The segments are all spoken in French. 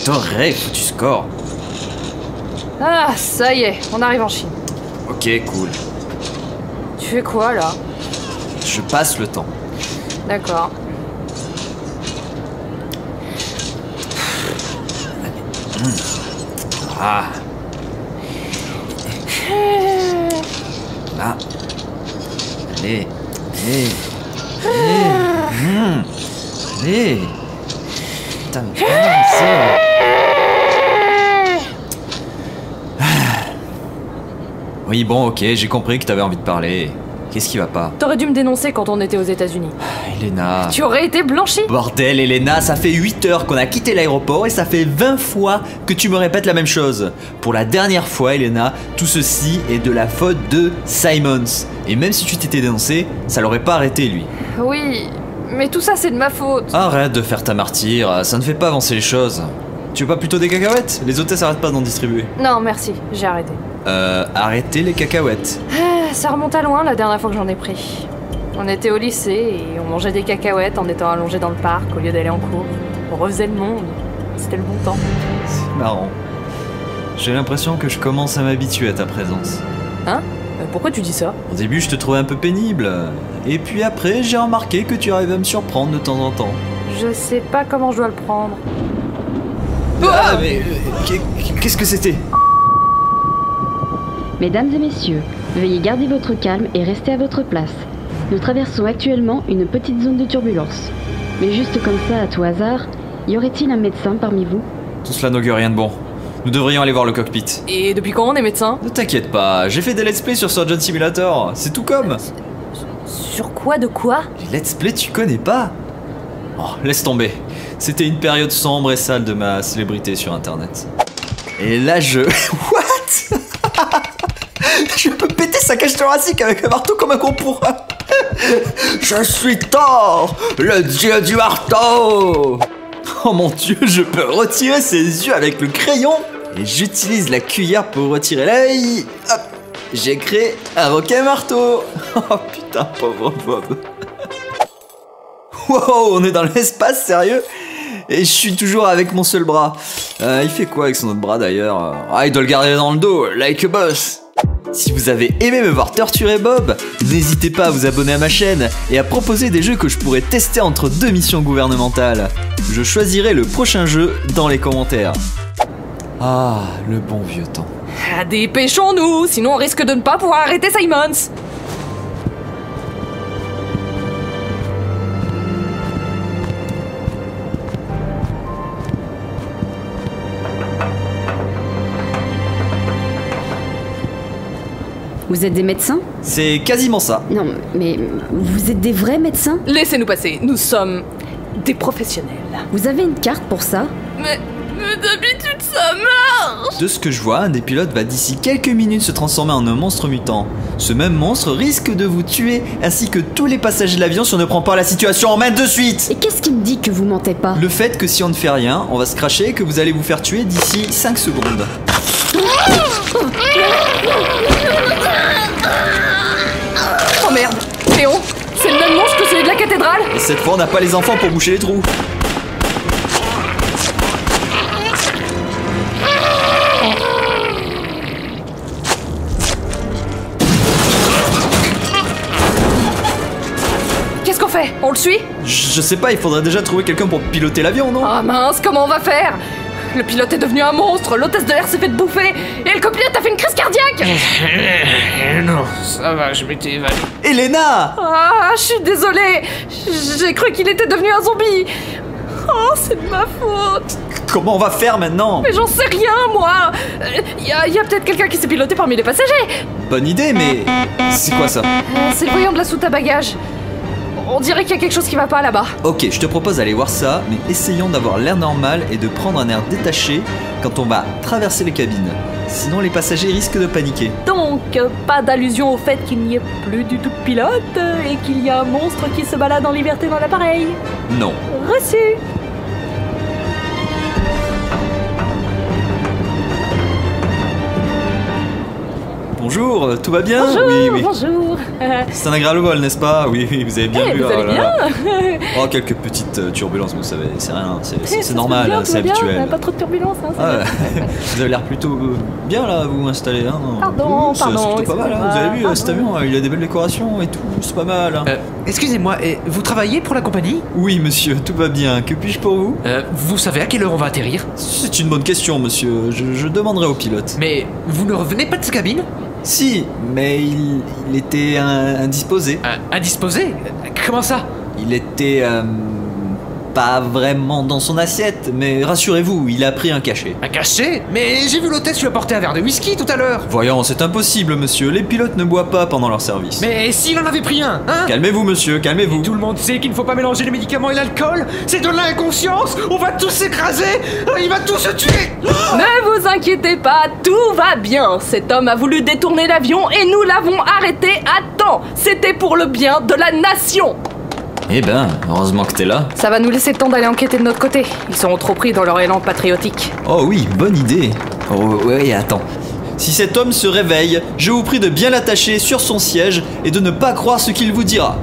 t'aurais foutu score. Ah, ça y est, on arrive en Chine. Ok, cool. Tu fais quoi, là? Je passe le temps. D'accord. Ah. Là. Allez. Allez. Allez. Allez. Putain, mais comment ça? Oui, bon, ok, j'ai compris que t'avais envie de parler. Qu'est-ce qui va pas? T'aurais dû me dénoncer quand on était aux États-Unis. Elena. Tu aurais été blanchi. Bordel, Elena, ça fait 8 heures qu'on a quitté l'aéroport et ça fait 20 fois que tu me répètes la même chose. Pour la dernière fois, Elena, tout ceci est de la faute de Simons. Et même si tu t'étais dénoncé, ça l'aurait pas arrêté, lui. Oui, mais tout ça c'est de ma faute. Arrête de faire ta martyre, ça ne fait pas avancer les choses. Tu veux pas plutôt des cacahuètes? Les hôtesses arrêtent pas d'en distribuer. Non, merci, j'ai arrêté. Arrêtez les cacahuètes. Ah, ça remonte à loin la dernière fois que j'en ai pris. On était au lycée et on mangeait des cacahuètes en étant allongés dans le parc au lieu d'aller en cours. On refaisait le monde. C'était le bon temps. C'est marrant. J'ai l'impression que je commence à m'habituer à ta présence. Hein? Pourquoi tu dis ça? Au début, je te trouvais un peu pénible. Et puis après, j'ai remarqué que tu arrives à me surprendre de temps en temps. Je sais pas comment je dois le prendre. Ah, mais qu'est-ce que c'était? Mesdames et messieurs, veuillez garder votre calme et rester à votre place. Nous traversons actuellement une petite zone de turbulence. Mais juste comme ça, à tout hasard, y aurait-il un médecin parmi vous? Tout cela n'augure rien de bon. Nous devrions aller voir le cockpit. Et depuis quand on est médecin? Ne t'inquiète pas, j'ai fait des let's play sur Surgeon Simulator. C'est tout comme. Sur quoi de quoi? Les let's play, tu connais pas? Oh, laisse tomber. C'était une période sombre et sale de ma célébrité sur internet. Et là je... What? Je peux péter sa cage thoracique avec un marteau comme un con pour... Je suis Thor, le dieu du marteau. Oh mon dieu, je peux retirer ses yeux avec le crayon. Et j'utilise la cuillère pour retirer l'œil. Hop, j'ai créé un requin marteau. Oh putain, pauvre Bob. Wow, on est dans l'espace, sérieux? Et je suis toujours avec mon seul bras. Il fait quoi avec son autre bras d'ailleurs? Ah, il doit le garder dans le dos, like a boss. Si vous avez aimé me voir torturer Bob, n'hésitez pas à vous abonner à ma chaîne et à proposer des jeux que je pourrais tester entre 2 missions gouvernementales. Je choisirai le prochain jeu dans les commentaires. Ah, le bon vieux temps. Ah, dépêchons-nous, sinon on risque de ne pas pouvoir arrêter Simons. Vous êtes des médecins? C'est quasiment ça. Non, mais vous êtes des vrais médecins? Laissez-nous passer, nous sommes des professionnels. Vous avez une carte pour ça? Mais d'habitude ça marche. De ce que je vois, un des pilotes va d'ici quelques minutes se transformer en un monstre mutant. Ce même monstre risque de vous tuer, ainsi que tous les passagers de l'avion si on ne prend pas la situation en main de suite. Et qu'est-ce qui me dit que vous mentez pas? Le fait que si on ne fait rien, on va se cracher et que vous allez vous faire tuer d'ici 5 secondes. Oh merde, Léon, c'est le même monstre que celui de la cathédrale. Et cette fois, on n'a pas les enfants pour boucher les trous. Qu'est-ce qu'on fait? On le suit? Je sais pas, il faudrait déjà trouver quelqu'un pour piloter l'avion, non? Ah mince, comment on va faire? Le pilote est devenu un monstre, l'hôtesse de l'air s'est fait bouffer, et le copilote a fait une crise cardiaque. Non, ça va, je m'étais évadé. Elena! Ah, je suis désolée. J'ai cru qu'il était devenu un zombie. Oh, c'est de ma faute. Comment on va faire maintenant? Mais j'en sais rien, moi. Y a peut-être quelqu'un qui s'est piloté parmi les passagers. Bonne idée, mais... C'est quoi ça? C'est le voyant de la soute à bagages. On dirait qu'il y a quelque chose qui va pas là-bas. Ok, je te propose d'aller voir ça, mais essayons d'avoir l'air normal et de prendre un air détaché quand on va traverser les cabines. Sinon, les passagers risquent de paniquer. Donc, pas d'allusion au fait qu'il n'y ait plus du tout de pilote et qu'il y a un monstre qui se balade en liberté dans l'appareil. Non. Reçu. Pour bonjour, tout va bien? Bonjour, Oui, oui. bonjour. C'est un agréable vol, n'est-ce pas? Oui, oui, vous avez bien vu. Vous allez là bien? là. Oh, quelques petites turbulences, vous savez, c'est rien, c'est normal, bien, hein, c'est tout va bien, habituel. Pas trop de turbulences, hein, c'est Ah, bien. vous avez l'air plutôt bien là, vous installez. Hein. Pardon, C'est pardon, plutôt pas mal, hein. Vous avez vu pardon. cet avion, il a des belles décorations et tout, c'est pas mal. Hein. Excusez-moi, vous travaillez pour la compagnie? Oui, monsieur, tout va bien. Que puis-je pour vous? Vous savez à quelle heure on va atterrir? C'est une bonne question, monsieur. Je demanderai au pilote. Mais vous ne revenez pas de sa cabine? Si, mais il était indisposé. Indisposé? Comment ça? Il était pas vraiment dans son assiette, mais rassurez-vous, il a pris un cachet. Un cachet? Mais j'ai vu l'hôtesse lui apporter un verre de whisky tout à l'heure. Voyons, c'est impossible, monsieur. Les pilotes ne boivent pas pendant leur service. Mais s'il en avait pris un, hein? Calmez-vous, monsieur, calmez-vous. Tout le monde sait qu'il ne faut pas mélanger les médicaments et l'alcool. C'est de l'inconscience. On va tous s'écraser. Il va tous se tuer. Ne vous inquiétez pas, tout va bien. Cet homme a voulu détourner l'avion et nous l'avons arrêté à temps. C'était pour le bien de la nation. Eh ben, heureusement que t'es là. Ça va nous laisser le temps d'aller enquêter de notre côté. Ils seront trop pris dans leur élan patriotique. Oh oui, bonne idée. Oh ouais, attends. Si cet homme se réveille, je vous prie de bien l'attacher sur son siège et de ne pas croire ce qu'il vous dira.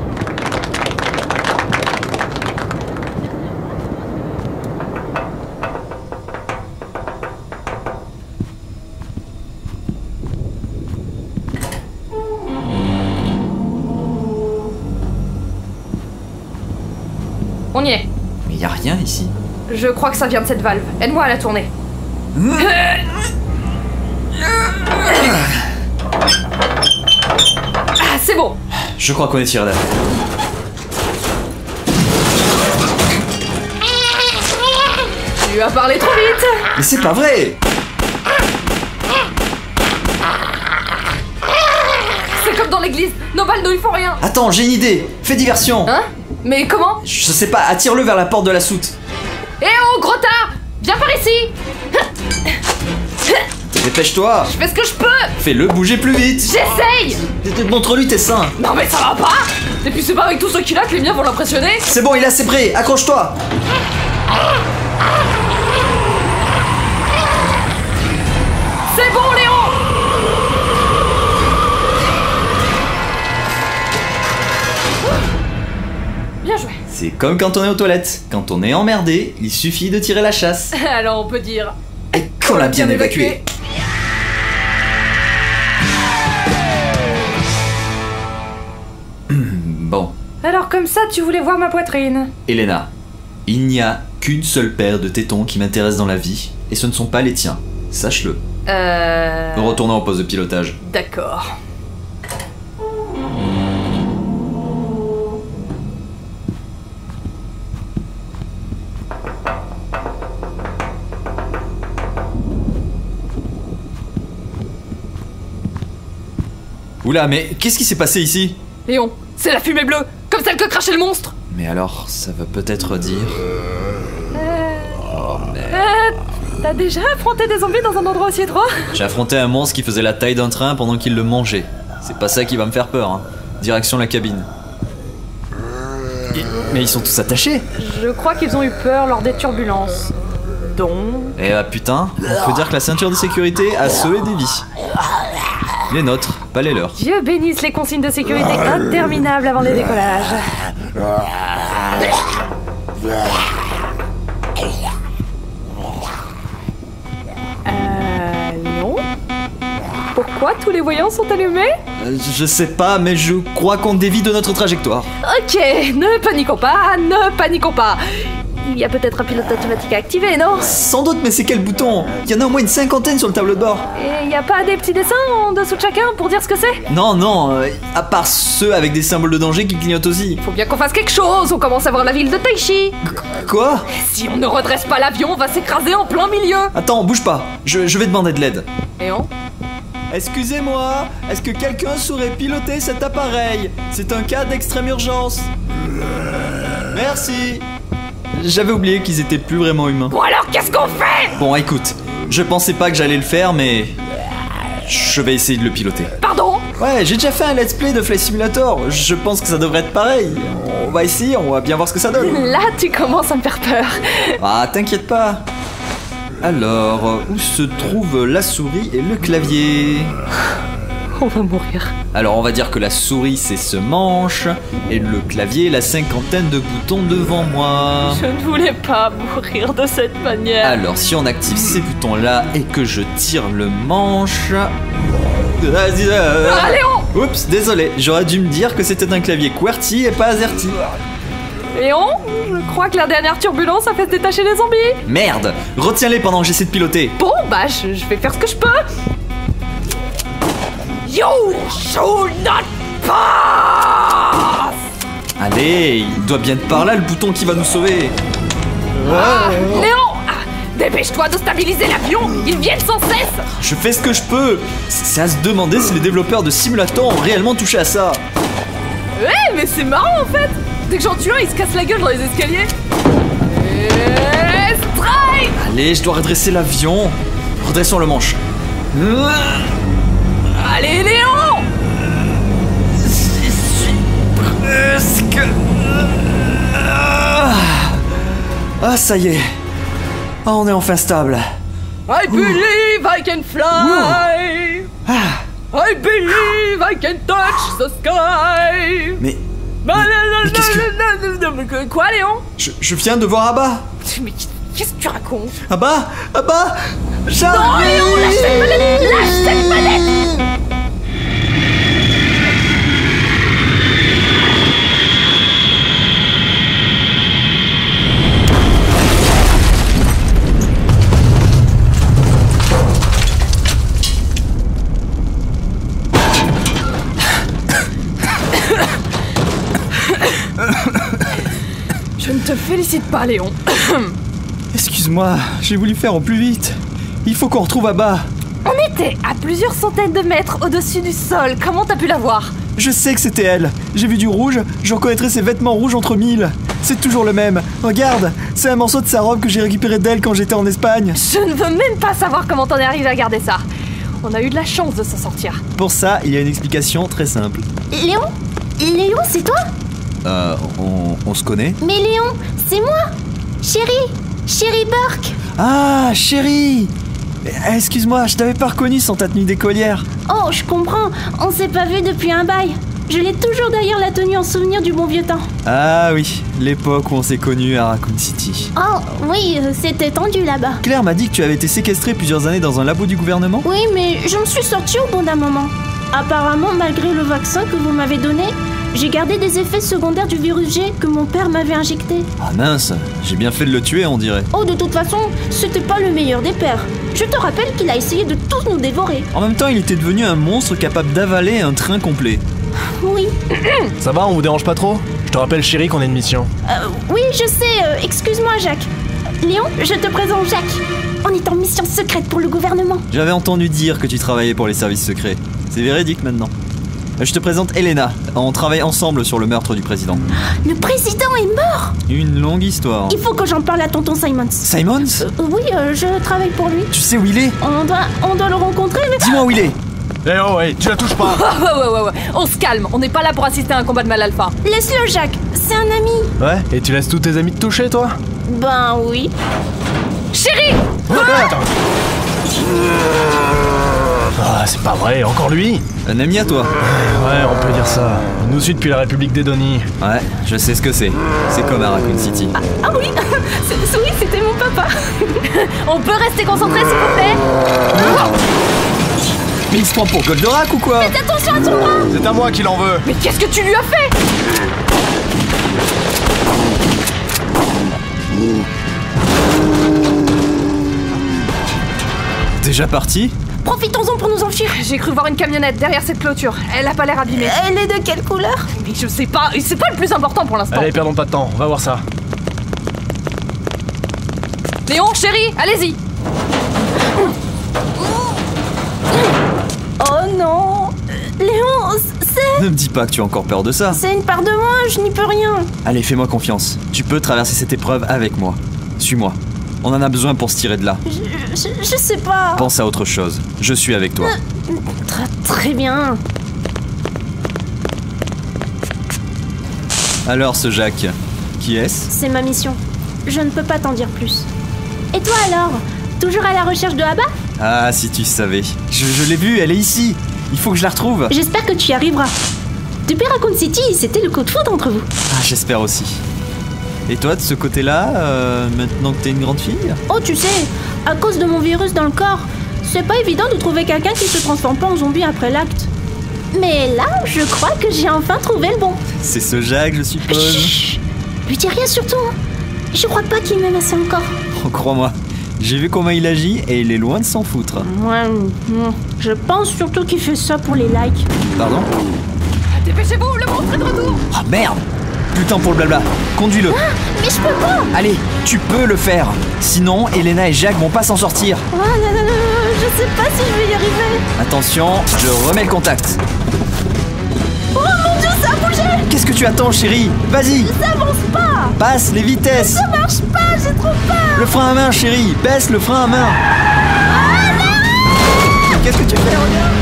On y est. Mais y a rien ici. Je crois que ça vient de cette valve. Aide-moi à la tourner. Ah, c'est bon. Je crois qu'on est tiré d'affaire. Tu as parlé trop vite. Mais c'est pas vrai! C'est comme dans l'église. Nos balles ne lui font rien. Attends, j'ai une idée! Fais diversion! Hein? Mais comment? Je sais pas, attire-le vers la porte de la soute. Eh oh, gros tas! Viens par ici! Dépêche-toi! Je fais ce que je peux! Fais-le bouger plus vite! J'essaye! Montre-lui tes seins! Non mais ça va pas! Et puis c'est pas avec tout ce qu'il a que les miens vont l'impressionner! C'est bon, il est assez près! Accroche-toi! C'est bon, Léon! Bien joué! C'est comme quand on est aux toilettes. Quand on est emmerdé, il suffit de tirer la chasse. Alors on peut dire... Et qu'on l'a bien évacué! Bon, Alors comme ça, tu voulais voir ma poitrine? Elena, il n'y a qu'une seule paire de tétons qui m'intéresse dans la vie, et ce ne sont pas les tiens. Sache-le. Retournons au poste de pilotage. D'accord. Oula, mais qu'est-ce qui s'est passé ici? Léon, c'est la fumée bleue! Comme celle que crachait le monstre! Mais alors, ça veut peut-être dire... T'as déjà affronté des zombies dans un endroit aussi étroit? J'ai affronté un monstre qui faisait la taille d'un train pendant qu'il le mangeait. C'est pas ça qui va me faire peur, hein. Direction la cabine. Mais ils sont tous attachés. Je crois qu'ils ont eu peur lors des turbulences. Donc... Eh bah putain, on peut dire que la ceinture de sécurité a sauvé des vies. Les nôtres, pas les leurs. Dieu bénisse les consignes de sécurité interminables avant les décollages. Non? Pourquoi tous les voyants sont allumés? Je sais pas, mais je crois qu'on dévie de notre trajectoire. Ok, ne paniquons pas, ne paniquons pas. Il y a peut-être un pilote automatique à activer, non? Sans doute, mais c'est quel bouton? Il y en a au moins une cinquantaine sur le tableau de bord. Et il y a pas des petits dessins en dessous de chacun pour dire ce que c'est? Non, non, à part ceux avec des symboles de danger qui clignotent aussi. Faut bien qu'on fasse quelque chose, on commence à voir la ville de Taichi. Quoi? Si on ne redresse pas l'avion, on va s'écraser en plein milieu. Attends, bouge pas, je vais demander de l'aide. Léon? Excusez-moi, est-ce que quelqu'un saurait piloter cet appareil? C'est un cas d'extrême urgence. Merci. J'avais oublié qu'ils étaient plus vraiment humains. Bon alors, qu'est-ce qu'on fait? Bon, écoute, je pensais pas que j'allais le faire, mais... je vais essayer de le piloter. Pardon? Ouais, j'ai déjà fait un let's play de Flight Simulator. Je pense que ça devrait être pareil. On va essayer, on va bien voir ce que ça donne. Là, tu commences à me faire peur. Ah, t'inquiète pas. Alors, où se trouvent la souris et le clavier? On va mourir. Alors on va dire que la souris c'est ce manche, et le clavier la cinquantaine de boutons devant moi. Je ne voulais pas mourir de cette manière. Alors si on active ces boutons là et que je tire le manche... Ah, Léon! Oups, désolé, j'aurais dû me dire que c'était un clavier QWERTY et pas AZERTY. Léon, je crois que la dernière turbulence a fait se détacher les zombies. Merde, retiens-les pendant que j'essaie de piloter. Bon, bah je vais faire ce que je peux. You should not pass! Allez, il doit bien être par là le bouton qui va nous sauver. Léon! Dépêche-toi de stabiliser l'avion, ils viennent sans cesse. Je fais ce que je peux. C'est à se demander si les développeurs de simulateurs ont réellement touché à ça. Ouais, mais c'est marrant en fait. Dès que j'en tue un, il se casse la gueule dans les escaliers. Et strike! Allez, je dois redresser l'avion. Redressons le manche. Allez, Léon! J'y suis presque. Ah, ça y est. Ah, on est enfin stable. I believe I can fly. I believe I can touch the sky. Mais qu'est-ce que... Quoi, Léon? Je viens de voir Abba. Mais qu'est-ce que tu racontes? Abba, j'arrive. Non, Léon, lâche cette manette! Lâche cette manette! Je ne te félicite pas, Léon. Excuse-moi, j'ai voulu faire au plus vite. Il faut qu'on retrouve Abba. On était à plusieurs centaines de mètres au-dessus du sol. Comment t'as pu la voir? Je sais que c'était elle. J'ai vu du rouge, je reconnaîtrais ses vêtements rouges entre mille. C'est toujours le même. Regarde, c'est un morceau de sa robe que j'ai récupéré d'elle quand j'étais en Espagne. Je ne veux même pas savoir comment t'en es arrivé à garder ça. On a eu de la chance de s'en sortir. Pour ça, il y a une explication très simple. Léon? Léon, c'est toi? On se connaît? Mais Léon, c'est moi! Chérie Burke! Ah, chérie! Excuse-moi, je t'avais pas reconnu sans ta tenue d'écolière. Oh, je comprends, on s'est pas vu depuis un bail. Je l'ai toujours d'ailleurs la tenue en souvenir du bon vieux temps. Ah oui, l'époque où on s'est connus à Raccoon City. Oh, oui, c'était tendu là-bas. Claire m'a dit que tu avais été séquestrée plusieurs années dans un labo du gouvernement. Oui, mais je me suis sortie au bout d'un moment. Apparemment, malgré le vaccin que vous m'avez donné, j'ai gardé des effets secondaires du virus G que mon père m'avait injecté. Ah mince, j'ai bien fait de le tuer, on dirait. Oh, de toute façon, c'était pas le meilleur des pères. Je te rappelle qu'il a essayé de tous nous dévorer. En même temps, il était devenu un monstre capable d'avaler un train complet. Oui. Ça va, on vous dérange pas trop? Je te rappelle, chérie, qu'on a une mission. Oui, je sais, excuse-moi, Jacques. Léon, je te présente Jacques. On est en mission secrète pour le gouvernement. J'avais entendu dire que tu travaillais pour les services secrets. C'est véridique maintenant. Je te présente Elena. On travaille ensemble sur le meurtre du président. Le président est mort! Une longue histoire. Il faut que j'en parle à tonton Simons. Simons? Oui, je travaille pour lui. Tu sais où il est? On doit le rencontrer, mais... Dis-moi où il est. Eh oh, ouais, tu la touches pas. Ouais. On se calme, on n'est pas là pour assister à un combat de mal alpha. Laisse-le, Jacques. C'est un ami. Ouais, et tu laisses tous tes amis te toucher, toi? Ben oui. Chérie! Attends. Ah, c'est pas vrai, encore lui? Un ami à toi? Ouais, on peut dire ça. Il nous suit depuis la République d'Edonie. Ouais, je sais ce que c'est. C'est comme à Raccoon City. Ah oui. Oui, c'était mon papa. On peut rester concentré, s'il vous plaît? Mais il se prend pour Goldorak ou quoi? Faites attention à son bras. C'est à moi qui l'en veux. Mais qu'est-ce que tu lui as fait? Déjà parti? Profitons-en pour nous enfuir. J'ai cru voir une camionnette derrière cette clôture. Elle a pas l'air abîmée. Elle est de quelle couleur? Mais je sais pas, c'est pas le plus important pour l'instant. Allez, perdons pas de temps, on va voir ça. Léon, chérie, allez-y. Oh non. Léon, Ne me dis pas que tu as encore peur de ça. c'est une part de moi, je n'y peux rien. Allez, fais-moi confiance. Tu peux traverser cette épreuve avec moi. Suis-moi. On en a besoin pour se tirer de là. Je sais pas. Pense à autre chose. Je suis avec toi. Très bien. Alors, ce Jacques, qui est-ce? C'est ma mission. Je ne peux pas t'en dire plus. Et toi alors? Toujours à la recherche de Abba? Ah, si tu savais. Je l'ai vue, elle est ici. Il faut que je la retrouve. J'espère que tu y arriveras. Depuis Raccoon City, c'était le coup de foudre entre vous. Ah, j'espère aussi. Et toi, de ce côté-là, maintenant que t'es une grande fille? Oh, tu sais, à cause de mon virus dans le corps, c'est pas évident de trouver quelqu'un qui se transforme pas en zombie après l'acte. Mais là, je crois que j'ai enfin trouvé le bon. C'est ce Jacques, je suppose. Chut, lui dis rien surtout. Je crois pas qu'il m'aime assez encore. Oh, crois-moi, j'ai vu comment il agit et il est loin de s'en foutre. Ouais, je pense surtout qu'il fait ça pour les likes. Pardon? Dépêchez-vous, le monstre est de retour. Ah merde! Plus le temps pour le blabla. Conduis-le. Ah, mais je peux pas. Allez, tu peux le faire. Sinon, Elena et Jacques vont pas s'en sortir. Oh, non, je sais pas si je vais y arriver. Attention, je remets le contact. Oh mon Dieu, ça a bougé. Qu'est-ce que tu attends, chérie? Vas-y! Ça avance pas. Passe les vitesses! Ça marche pas, j'ai trop peur. Le frein à main, chérie! Baisse le frein à main! Qu'est-ce que tu fais?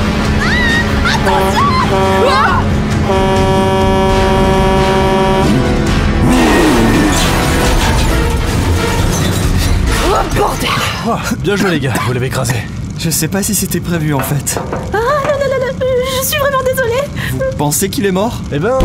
Oh bordel! Oh, bien joué les gars, vous l'avez écrasé. Je sais pas si c'était prévu en fait. Ah non, je suis vraiment désolée. Vous pensez qu'il est mort? Eh ben...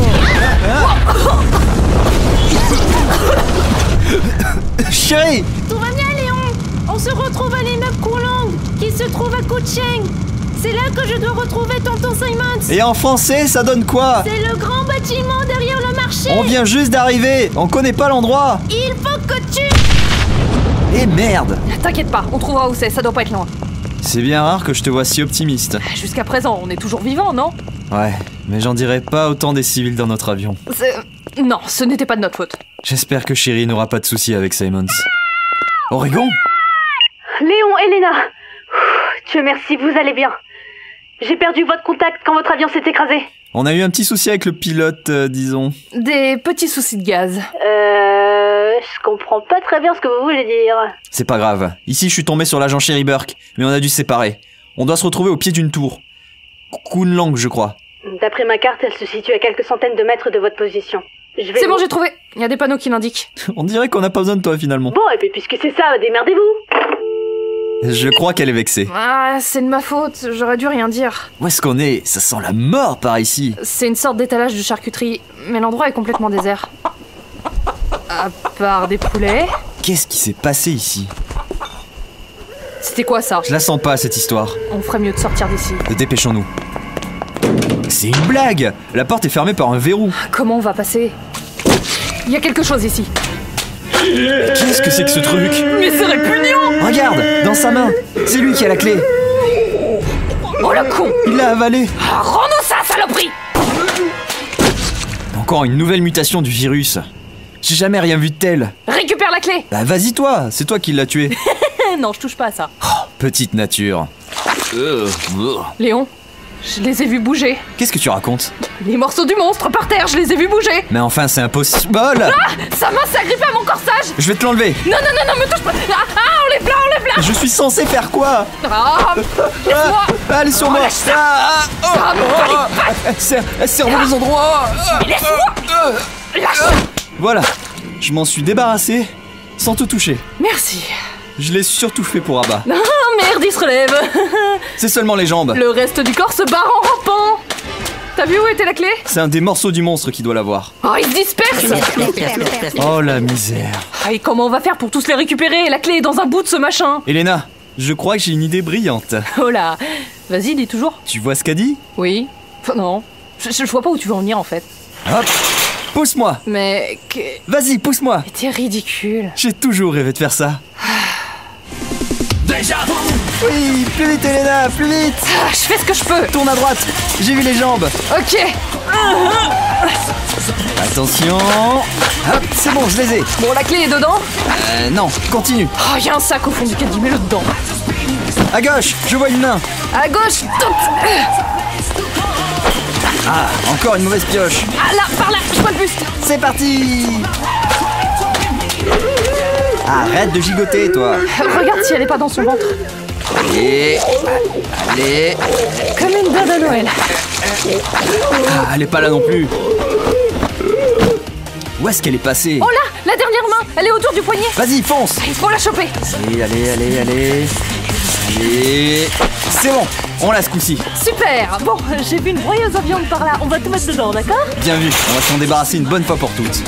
Chérie! Tout va bien, Léon. On se retrouve à l'immeuble Courlang, qui se trouve à Kucheng. C'est là que je dois retrouver tonton Simons. Et en français, ça donne quoi? C'est le grand bâtiment derrière le marché. On vient juste d'arriver, on connaît pas l'endroit. Il faut que tu... Et merde! T'inquiète pas, on trouvera où c'est, ça doit pas être loin. C'est bien rare que je te vois si optimiste. Jusqu'à présent, on est toujours vivants, non? Ouais, mais j'en dirais pas autant des civils dans notre avion. Non, ce n'était pas de notre faute. J'espère que Chérie n'aura pas de soucis avec Simons. Oregon? Léon, Elena. Dieu merci, vous allez bien. J'ai perdu votre contact quand votre avion s'est écrasé. On a eu un petit souci avec le pilote, disons. Des petits soucis de gaz. Je comprends pas très bien ce que vous voulez dire. C'est pas grave. Ici, je suis tombé sur l'agent Sherry Burke, mais on a dû se séparer. On doit se retrouver au pied d'une tour. Kunlang, je crois. D'après ma carte, elle se situe à quelques centaines de mètres de votre position. C'est bon, j'ai trouvé. Il y a des panneaux qui l'indiquent. On dirait qu'on n'a pas besoin de toi, finalement. Bon, et puis puisque c'est ça, démerdez-vous. Je crois qu'elle est vexée. Ah, c'est de ma faute, j'aurais dû rien dire. Où est-ce qu'on est? Ça sent la mort par ici. C'est une sorte d'étalage de charcuterie, mais l'endroit est complètement désert. À part des poulets... Qu'est-ce qui s'est passé ici? C'était quoi ça? Je la sens pas, cette histoire. On ferait mieux de sortir d'ici. Dépêchons-nous. C'est une blague! La porte est fermée par un verrou. Comment on va passer? Il y a quelque chose ici. Qu'est-ce que c'est que ce truc? Mais c'est répugnant! Regarde, dans sa main. C'est lui qui a la clé. Oh le con! Il l'a avalé. Ah, rends-nous ça, saloperie! Encore une nouvelle mutation du virus. J'ai jamais rien vu de tel. Récupère la clé! Bah vas-y toi, c'est toi qui l'as tué. Non, je touche pas à ça. Oh, petite nature. Léon, je les ai vus bouger. Qu'est-ce que tu racontes? Les morceaux du monstre par terre, je les ai vus bouger. Mais enfin, c'est impossible. Ah! Sa main s'est agrippée à mon corsage! Je vais te l'enlever. Non, me touche pas! Ah, enlève-la! Je suis censé faire quoi? Ah, laisse-moi! Allez sur moi. lâche ça. Elle serre au mauvais endroit. Mais laisse-moi! Lâche! Voilà, je m'en suis débarrassé sans te toucher. Merci. Je l'ai surtout fait pour Abba. Ah, merde, il se relève. C'est seulement les jambes. Le reste du corps se barre en rampant. T'as vu où était la clé? C'est un des morceaux du monstre qui doit l'avoir. Oh, il se disperse. Oh la misère. Ah, et comment on va faire pour tous les récupérer? La clé est dans un bout de ce machin. Elena, je crois que j'ai une idée brillante. Oh là. Vas-y, dis toujours. Tu vois ce qu'a dit? Oui. Enfin, non. Je vois pas où tu veux en venir en fait. Hop, pousse-moi. Mais... Vas-y, pousse-moi. T'es ridicule. J'ai toujours rêvé de faire ça. Oui, plus vite Elena, plus vite. Ah, je fais ce que je peux. Tourne à droite, j'ai vu les jambes. Ok. Attention. Hop, c'est bon, je les ai. Bon, la clé est dedans. Non, continue. Oh, y a un sac au fond du caddie, mets-le dedans. À gauche, je vois une main. À gauche, tout. Ah, encore une mauvaise pioche. Ah là, par là, je vois le buste. C'est parti. Arrête de gigoter, toi. Regarde si elle est pas dans son ventre. Allez. Comme une dinde à Noël. Ah, elle est pas là non plus. Où est-ce qu'elle est passée? Oh là, la dernière main, elle est autour du poignet. Vas-y, fonce. Il faut la choper. Allez. Et... c'est bon, on l'a ce coup-ci. Super. Bon, j'ai vu une broyeuse à viande par là. On va tout mettre dedans, d'accord? Bien vu, on va s'en débarrasser une bonne fois pour toutes.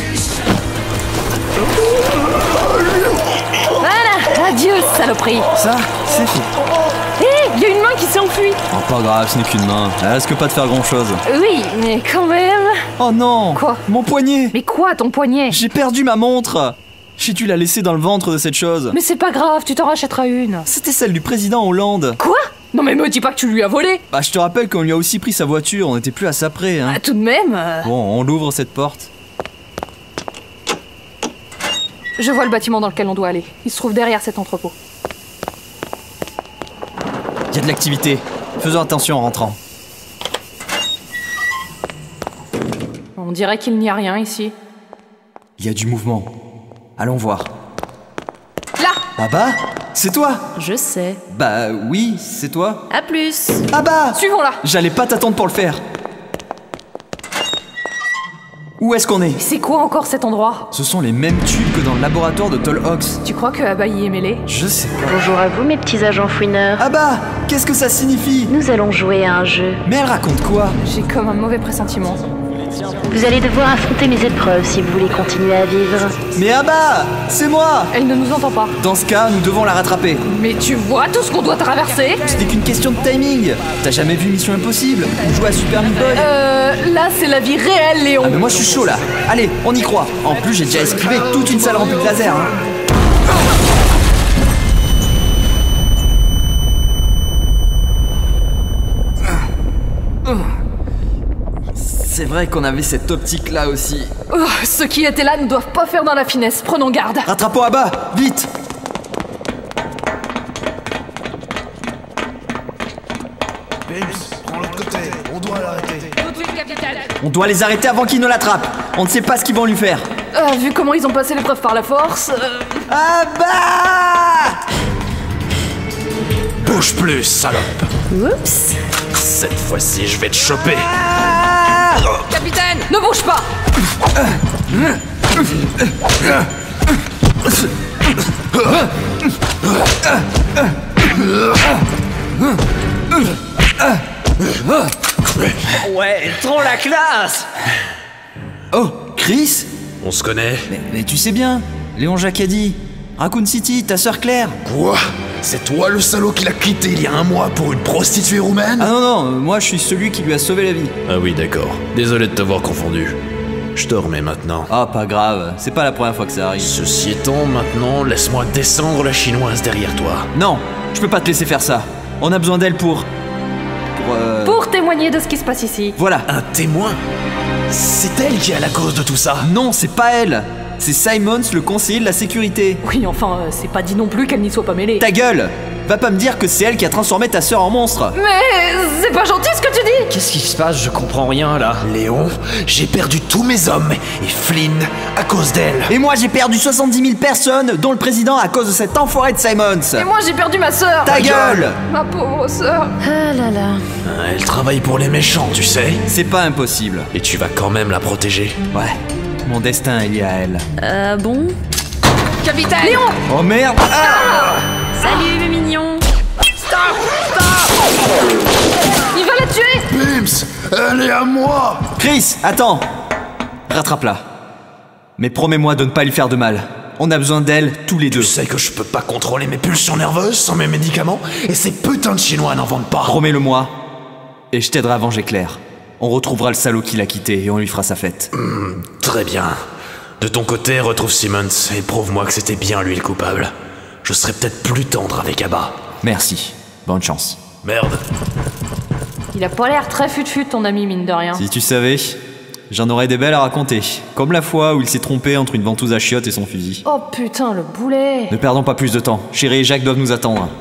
Voilà, adieu, saloperie. Ça, c'est fait. Hé, il y a une main qui s'est enfuie. Oh, pas grave, ce n'est qu'une main. Elle risque pas de faire grand-chose. Oui, mais quand même. Oh non. Quoi? Mon poignet. Mais quoi, ton poignet? J'ai perdu ma montre. J'ai dû la laisser dans le ventre de cette chose. Mais c'est pas grave, tu t'en rachèteras une. C'était celle du président Hollande. Quoi? Non mais me dis pas que tu lui as volé. Bah, je te rappelle qu'on lui a aussi pris sa voiture, on n'était plus à ça près, hein. Ah, tout de même. Bon, on l'ouvre cette porte. Je vois le bâtiment dans lequel on doit aller. Il se trouve derrière cet entrepôt. Il y a de l'activité. Faisons attention en rentrant. On dirait qu'il n'y a rien ici. Il y a du mouvement. Allons voir. Là! Ah bah, c'est toi? Je sais. Bah oui, c'est toi. À plus. Ah bah, Suivons-la. j'allais pas t'attendre pour le faire. Où est-ce qu'on est? C'est quoi encore cet endroit? Ce sont les mêmes tubes que dans le laboratoire de Tolhox. Tu crois que Abba y est mêlé? Je sais pas. Bonjour à vous mes petits agents fouineurs. Ah bah, qu'est-ce que ça signifie? Nous allons jouer à un jeu. Mais elle raconte quoi? J'ai comme un mauvais pressentiment. Vous allez devoir affronter mes épreuves si vous voulez continuer à vivre. Mais ah bah, c'est moi! Elle ne nous entend pas. Dans ce cas, nous devons la rattraper. Mais tu vois tout ce qu'on doit traverser? C'était qu'une question de timing. T'as jamais vu Mission Impossible ou joué à Super Meat Boy? Là c'est la vie réelle, Léon. Ah mais moi je suis chaud là. Allez, on y croit. En plus j'ai déjà esquivé toute une salle remplie de lasers. Hein. C'est vrai qu'on avait cette optique là aussi. Oh, ceux qui étaient là ne doivent pas faire dans la finesse. Prenons garde. Rattrapons à bas, vite! Prends l'autre côté, on doit l'arrêter. Tout de suite, capitaine. On doit les arrêter avant qu'ils ne l'attrapent. On ne sait pas ce qu'ils vont lui faire. Vu comment ils ont passé l'épreuve par la force... À bas! Bouge plus, salope. Oups. Cette fois-ci, je vais te choper. Capitaine, ne bouge pas. Ouais, trop la classe. Oh, Chris? On se connaît? Mais tu sais bien, Léon Jacadi, Raccoon City, ta sœur Claire. Quoi? C'est toi le salaud qui l'a quitté il y a un mois pour une prostituée roumaine? Ah non, moi je suis celui qui lui a sauvé la vie. Ah oui, d'accord. Désolé de t'avoir confondu. Je te remets maintenant. Ah, pas grave, c'est pas la première fois que ça arrive. Ceci étant, maintenant, laisse-moi descendre la chinoise derrière toi. Non, je peux pas te laisser faire ça. On a besoin d'elle pour... Pour témoigner de ce qui se passe ici. Voilà. Un témoin? C'est elle qui est à la cause de tout ça. Non, c'est pas elle. C'est Simons, le conseiller de la sécurité. Oui, enfin, c'est pas dit non plus qu'elle n'y soit pas mêlée. Ta gueule! Va pas me dire que c'est elle qui a transformé ta sœur en monstre. Mais c'est pas gentil ce que tu dis. Qu'est-ce qui se passe? Je comprends rien là. Léon, j'ai perdu tous mes hommes et Flynn à cause d'elle. Et moi j'ai perdu 70 000 personnes, dont le président à cause de cet enfoiré de Simons. Et moi j'ai perdu ma sœur. Ta gueule! Ma pauvre sœur. Ah là là. Elle travaille pour les méchants, tu sais. C'est pas impossible. Et tu vas quand même la protéger. Ouais, mon destin est lié à elle. Bon. Capitaine. Léon. Oh merde! Ah! Salut mes mignons. Il va la tuer. Pims, elle est à moi. Chris, attends! Rattrape-la. Mais promets-moi de ne pas lui faire de mal. On a besoin d'elle tous les deux. Tu sais que je peux pas contrôler mes pulsions nerveuses sans mes médicaments, et ces putains de Chinois n'en vendent pas. Promets-le-moi, et je t'aiderai à venger Claire. On retrouvera le salaud qui l'a quitté et on lui fera sa fête. Très bien. De ton côté, retrouve Simmons et prouve-moi que c'était bien lui le coupable. Je serai peut-être plus tendre avec Abba. Merci. Bonne chance. Merde. Il a pas l'air très fut-fut ton ami mine de rien. Si tu savais, j'en aurais des belles à raconter. Comme la fois où il s'est trompé entre une ventouse à chiottes et son fusil. Oh putain le boulet. Ne perdons pas plus de temps. Chérie et Jacques doivent nous attendre.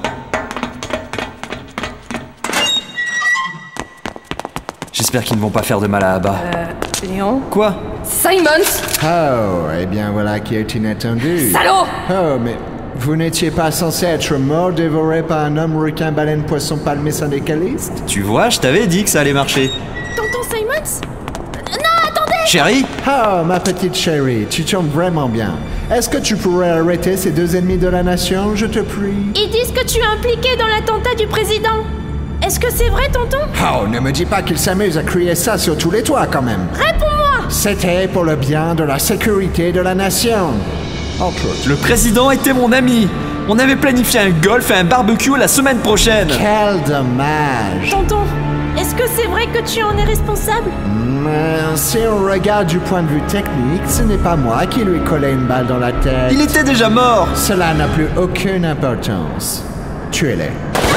J'espère qu'ils ne vont pas faire de mal à Abba. Léon. Quoi? Simons. Oh, eh bien voilà qui est inattendu. Salaud. Oh, mais vous n'étiez pas censé être mort dévoré par un homme requin baleine poisson palmé syndicaliste? Tu vois, je t'avais dit que ça allait marcher. Tonton Simons? Non, attendez! Chérie? Oh, ma petite chérie, tu tombes vraiment bien. Est-ce que tu pourrais arrêter ces deux ennemis de la nation, je te prie? Ils disent que tu es impliqué dans l'attentat du président. Est-ce que c'est vrai, tonton? Oh, ne me dis pas qu'ils s'amusent à crier ça sur tous les toits, quand même. Réponds-moi! C'était pour le bien de la sécurité de la nation. Entre autres. Le président était mon ami. On avait planifié un golf et un barbecue la semaine prochaine. Quel dommage. Tonton, est-ce que c'est vrai que tu en es responsable? Si on regarde du point de vue technique, ce n'est pas moi qui lui collais une balle dans la tête. Il était déjà mort. Cela n'a plus aucune importance. Tuez-les.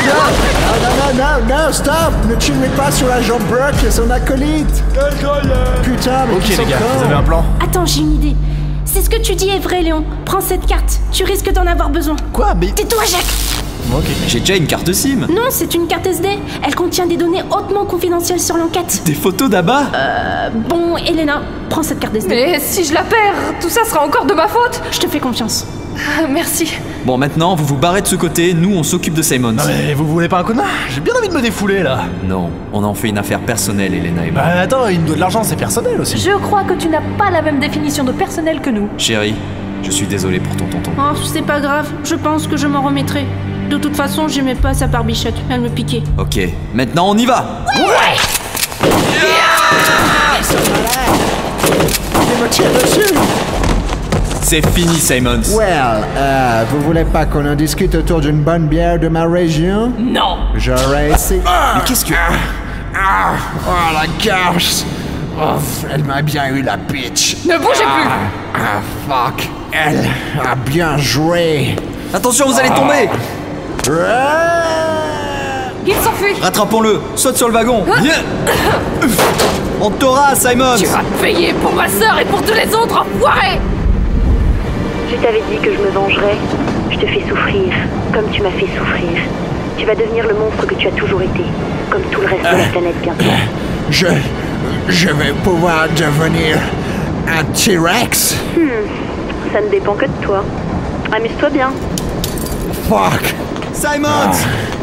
Non, stop! Ne tuez pas sur l'agent Burke et son acolyte! Putain, mais Ok qui sont les gars, cons. vous avez un plan? Attends, j'ai une idée. C'est ce que tu dis est vrai, Léon. Prends cette carte. Tu risques d'en avoir besoin. Quoi? Mais... Tais-toi, Jacques! Ok. J'ai déjà une carte SIM. Non, c'est une carte SD. Elle contient des données hautement confidentielles sur l'enquête. Des photos d'Abba. Bon, Elena, prends cette carte SD. Mais si je la perds, tout ça sera encore de ma faute. Je te fais confiance. Ah, merci. Bon, maintenant, vous vous barrez de ce côté, nous on s'occupe de Simons. Non mais vous voulez pas un coup de main? J'ai bien envie de me défouler là. Non, on en fait une affaire personnelle, Elena et moi. Bah attends, il me doit de l'argent, c'est personnel aussi. Je crois que tu n'as pas la même définition de personnel que nous. Chérie, je suis désolé pour ton tonton. Oh, c'est pas grave. Je pense que je m'en remettrai. De toute façon, j'aimais pas sa barbichette. Elle me piquait. Ok, maintenant on y va. Il me tire dessus! C'est fini, Simons. Well, vous voulez pas qu'on en discute autour d'une bonne bière de ma région? Non. J'aurais essayé. Mais qu'est-ce que... Oh, la gorge! Oh, elle m'a bien eu, la bitch! Ne bougez plus. Fuck! Elle a bien joué! Attention, vous allez tomber. Il s'enfuit. Rattrapons-le. Saute sur le wagon. Viens. On t'aura, Simons. Tu vas payer pour ma sœur et pour tous les autres enfoirés. Je t'avais dit que je me vengerais. Je te fais souffrir, comme tu m'as fait souffrir. Tu vas devenir le monstre que tu as toujours été, comme tout le reste de la planète bientôt. Je vais pouvoir devenir un T-Rex? Ça ne dépend que de toi. Amuse-toi bien. Fuck! Simons.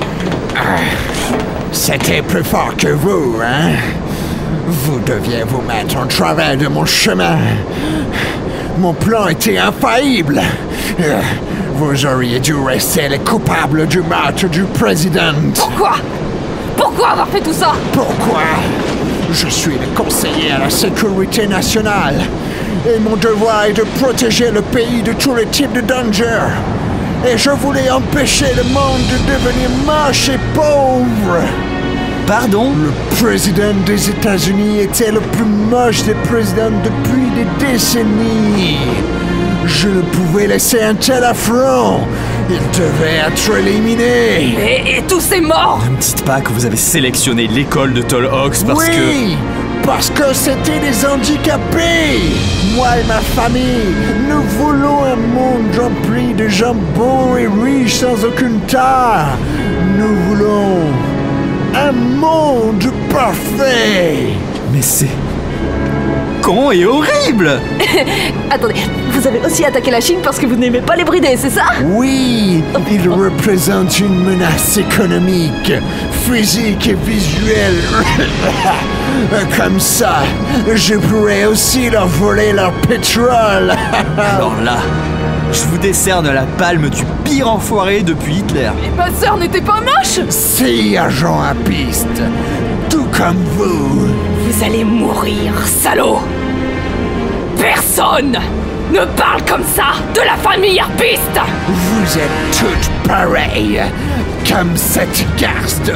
C'était plus fort que vous, hein? Vous deviez vous mettre en travers de mon chemin. Mon plan était infaillible. Vous auriez dû rester les coupables du meurtre du président. Pourquoi avoir fait tout ça? Pourquoi? Je suis le conseiller à la sécurité nationale. Et mon devoir est de protéger le pays de tous les types de danger. Et je voulais empêcher le monde de devenir moche et pauvre. Pardon? Le président des États-Unis était le plus moche des présidents depuis des décennies. Je ne pouvais laisser un tel affront. Il devait être éliminé. Et tous ces morts. Ne me dites pas que vous avez sélectionné l'école de Tall Hawks parce Oui, parce que c'était des handicapés. Moi et ma famille, nous voulons un monde rempli de gens beaux et riches sans aucune tare. Nous voulons un monde parfait. Mais c'est... con et horrible. Attendez, vous avez aussi attaqué la Chine parce que vous n'aimez pas les bridés, c'est ça? Oui, il représente une menace économique, physique et visuelle. Comme ça, je pourrais aussi leur voler leur pétrole. Alors là, je vous décerne la palme du pire enfoiré depuis Hitler. Et ma sœur n'était pas moche. Si, agent à piste, tout comme vous. Vous allez mourir, salaud. Personne ne parle comme ça de la famille harpiste. Vous êtes toutes pareilles, comme cette garce de...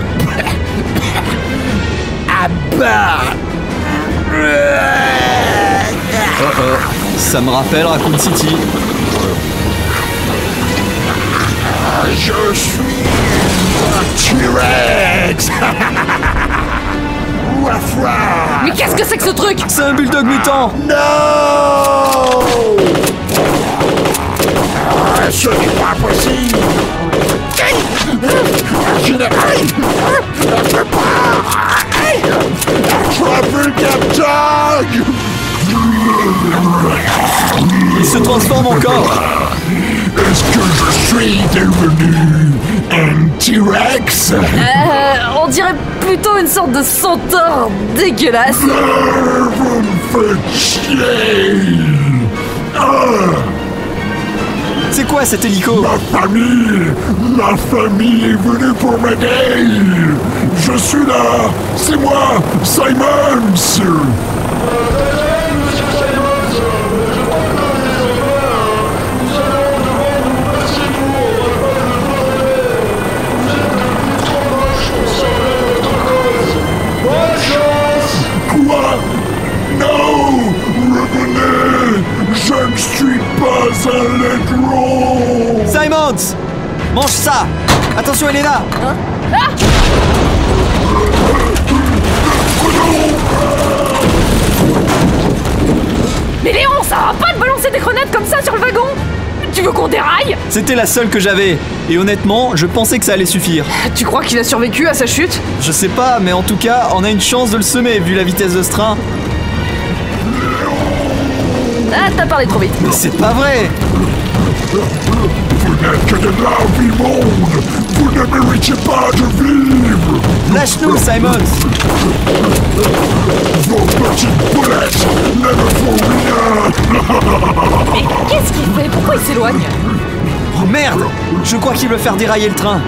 Abba. Ça me rappelle Raccoon City. Je suis un T-Rex. Mais qu'est-ce que c'est que ce truc? C'est un bulldog mutant. Non! Ce n'est pas possible. Je ne peux pas. Attrapez le Captain. Il se transforme encore. Est-ce que je suis devenu Un T-Rex? On dirait plutôt une sorte de centaure dégueulasse. Vous me faites chier! C'est quoi cet hélico? Ma famille est venue pour m'aider! Je suis là! C'est moi, Simons! Quoi? Non! Revenez! Je ne suis pas un Legro! Simons! Mange ça! Attention, elle est là! Mais Léon, ça va pas de balancer des grenades comme ça sur le wagon! Tu veux qu'on déraille? C'était la seule que j'avais. Et honnêtement, je pensais que ça allait suffire. Tu crois qu'il a survécu à sa chute? Je sais pas, mais en tout cas, on a une chance de le semer vu la vitesse de ce train. Ah, t'as parlé trop vite. Mais c'est pas vrai! Vous n'êtes que de la vie monde! Vous ne méritez pas de vivre! Lâche-nous, Simons! Vos petites boulettes ne me font rien! Mais qu'est-ce qu'il fait? Pourquoi il s'éloigne? Oh merde! Je crois qu'il veut faire dérailler le train.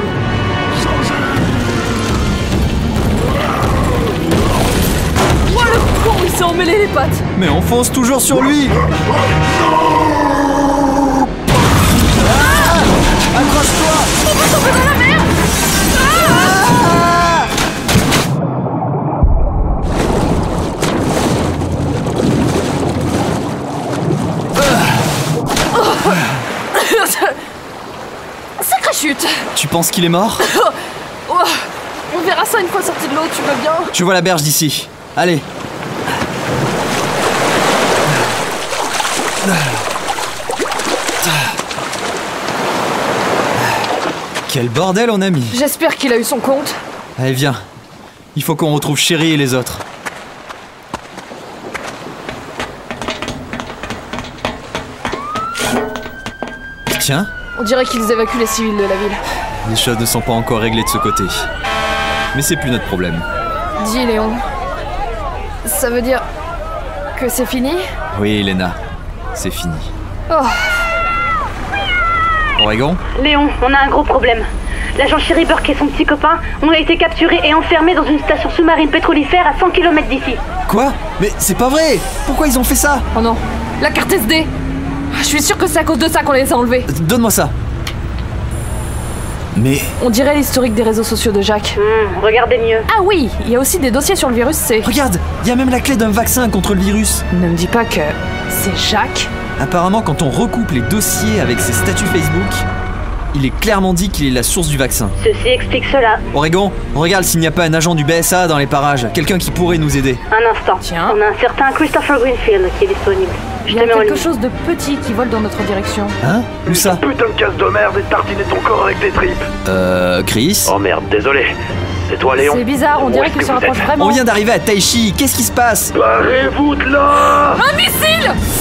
Oh le con, il s'est emmêlé les pattes. Mais on fonce toujours sur lui! Accroche-toi! On va tomber dans la mer. Sacrée chute. Tu penses qu'il est mort? Oh, on verra ça une fois sorti de l'eau, tu veux bien? Je vois la berge d'ici. Allez. Quel bordel on a mis. J'espère qu'il a eu son compte. Allez, viens. Il faut qu'on retrouve Chéri et les autres. Tiens, On dirait qu'ils évacuent les civils de la ville. les choses ne sont pas encore réglées de ce côté. Mais c'est plus notre problème. Dis Léon, ça veut dire que c'est fini? Oui, Elena, c'est fini. Oh, Oregon? Léon, on a un gros problème. L'agent Sherry Burke et son petit copain ont été capturés et enfermés dans une station sous-marine pétrolifère à 100 km d'ici. Quoi? Mais c'est pas vrai! Pourquoi ils ont fait ça? oh non, la carte SD. Je suis sûre que c'est à cause de ça qu'on les a enlevés. Donne-moi ça. Mais... On dirait l'historique des réseaux sociaux de Jacques. Regardez mieux. Ah oui, il y a aussi des dossiers sur le virus C. Regarde, il y a même la clé d'un vaccin contre le virus. Ne me dis pas que c'est Jacques. Apparemment, quand on recoupe les dossiers avec ses statuts Facebook, il est clairement dit qu'il est la source du vaccin. Ceci explique cela. Oregon, on regarde s'il n'y a pas un agent du BSA dans les parages, quelqu'un qui pourrait nous aider. Un instant. Tiens. On a un certain Christopher Greenfield qui est disponible. Je Il y te a mets en quelque ligne. chose de petit qui vole dans notre direction. Hein? Où ça? Putain de casse de merde et tartiner ton corps avec des tripes. Chris? Oh merde, désolé. C'est toi Léon? C'est bizarre, on Où dirait est-ce qu'il que se vous rapproche êtes? vraiment. On vient d'arriver à Taichi, qu'est-ce qui se passe? Barrez-vous de là! Un missile!